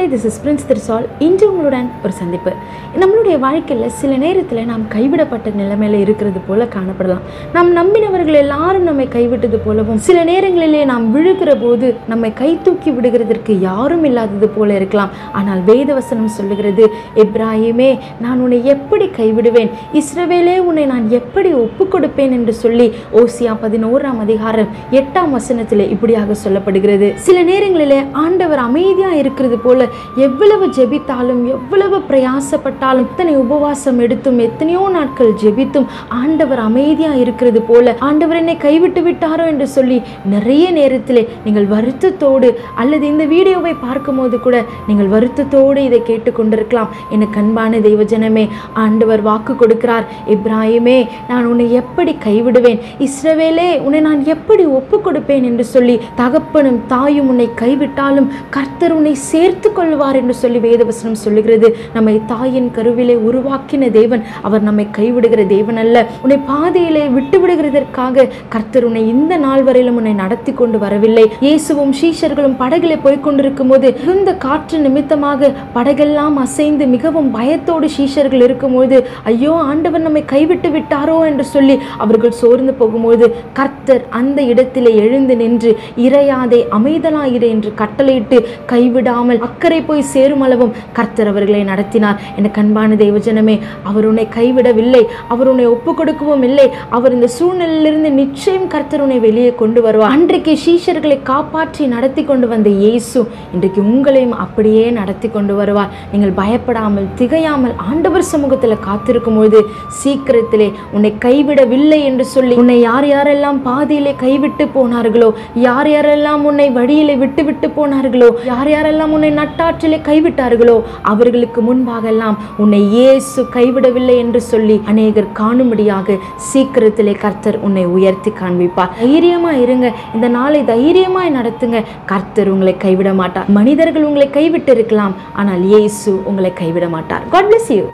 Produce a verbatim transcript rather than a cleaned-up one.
Hi, this is prince Thirusal. இன்று உங்களுடன் ஒரு சந்திப்பு. நம்மளுடைய வாழ்க்கையில் சில நேரத்தில் நாம் கைவிடப்பட்ட நிலைமையில் இருக்கிறது போல காணப்படலாம். நாம் நம்பினவர்கள் எல்லாரும் நம்மை கைவிட்டது போலவும், சில நேரங்களிலே நாம் விழுகிற போது நம்மை கை தூக்கி விடுகிறதற்கு யாரும் இல்லாதது போல இருக்கலாம். ஆனால் வேதவசனம் சொல்லுகிறது, எப்ராஹிமே, நான் உன்னை எப்படி கைவிடுவேன், இஸ்ரவேலே, உன்னை நான் எப்படி ஒப்பு கொடுப்பேன் என்று சொல்லி ஓசியா பதினோராம் அதிகாரம் எட்டாம் வசனத்தில் இப்படியாக சொல்லப்படுகிறது. சில நேரங்களிலே ஆண்டவர் அமைதியா இருக்கிறது போல எவ்வளவு ஜெபித்தாலும், எவ்வளவு பிரயாசப்பட்டாலும், எத்தனை உபவாசம் எடுத்தும், எத்தனையோ நாட்கள் ஜெபித்தும் ஆண்டவர் அமைதியா இருக்கிறது போல, ஆண்டவர் என்னை கைவிட்டு விட்டாரோ என்று சொல்லி நிறைய நேரத்திலே நீங்கள் வருத்தத்தோடு, அல்லது இந்த வீடியோவை பார்க்கும் போது கூட நீங்கள் வருத்தத்தோடு இதை கேட்டுக்கொண்டிருக்கலாம். எனக்கு அன்பான தெய்வஜனமே, ஆண்டவர் வாக்கு கொடுக்கிறார், எப்ராஹிமே, நான் உன்னை எப்படி கைவிடுவேன், இஸ்ரவேலே, உன்னை நான் எப்படி ஒப்பு கொடுப்பேன் என்று சொல்லி, தகப்பனும் தாயும் உன்னை கைவிட்டாலும் கர்த்தர் உன்னை சேர்த்து கொள்வார் என்று சொல்லி வேதவசனம் சொல்லுகிறது. நம்மை தாயின் கருவிலே உருவாக்கின தேவன் அவர் நம்மை கைவிடுகிற தேவன் அல்ல. உன்னை பாதையிலே விட்டு விடுகிறதற்காக கர்த்தர் உன்னை இந்த நாள் வரையிலும் உன்னை நடத்தி கொண்டு வரவில்லை. இயேசுவும் சீஷர்களும் படகிலே போய்கொண்டிருக்கும் போது மிகுந்த காற்று நிமித்தமாக படகெல்லாம் அசைந்து மிகவும் பயத்தோடு சீஷர்கள் இருக்கும்போது, ஐயோ, ஆண்டவர் நம்மை கைவிட்டு விட்டாரோ என்று சொல்லி அவர்கள் சோர்ந்து போகும்போது கர்த்தர் அந்த இடத்திலே எழுந்து நின்று, இறையாதே, அமைதலாயிரு என்று கட்டளையிட்டு கைவிடாமல் அக்கறை போய் சேரும் அளவும் கர்த்தர் அவர்களை நடத்தினார். எனக்கு அன்பான தெய்வஜனமே, அவர் உன்னை கைவிடவில்லை, அவர் உன்னை ஒப்பு கொடுக்கவும் இல்லை. அவர் இந்த சூழ்நிலையிலிருந்து நிச்சயம் கர்த்தர் உன்னை வெளியே கொண்டு வருவார். அன்றைக்கு சீஷர்களை காப்பாற்றி நடத்தி கொண்டு வந்த இயேசு இன்றைக்கு உங்களையும் அப்படியே நடத்தி கொண்டு வருவார். நீங்கள் பயப்படாமல், திகையாமல் ஆண்டவர் சமூகத்தில் காத்திருக்கும் பொழுது சீக்கிரத்திலே உன்னை கைவிடவில்லை என்று சொல்லி, உன்னை யார் யாரெல்லாம் பாதியிலே கைவிட்டு போனார்களோ, யார் யாரெல்லாம் உன்னை வழியிலே விட்டு விட்டு போனார்களோ, யார் யாரெல்லாம் உன்னை நட்டாற்றிலே கைவிட்டார்களோ, அவர்களுக்கு முன்பாக எல்லாம் உன்னை இயேசு கைவிடவில்லை என்று சொல்லி அநேகர் காணும்படியாக சீக்கிரத்திலே கர்த்தர் உன்னை உயர்த்தி காண்பிப்பார். தைரியமா இருங்க, இந்த நாளை தைரியமாய் நடத்துங்க. கர்த்தர் உங்களை கைவிட மாட்டார். மனிதர்கள் உங்களை கைவிட்டு இருக்கலாம், ஆனால் இயேசு உங்களை கைவிட மாட்டார். God bless you.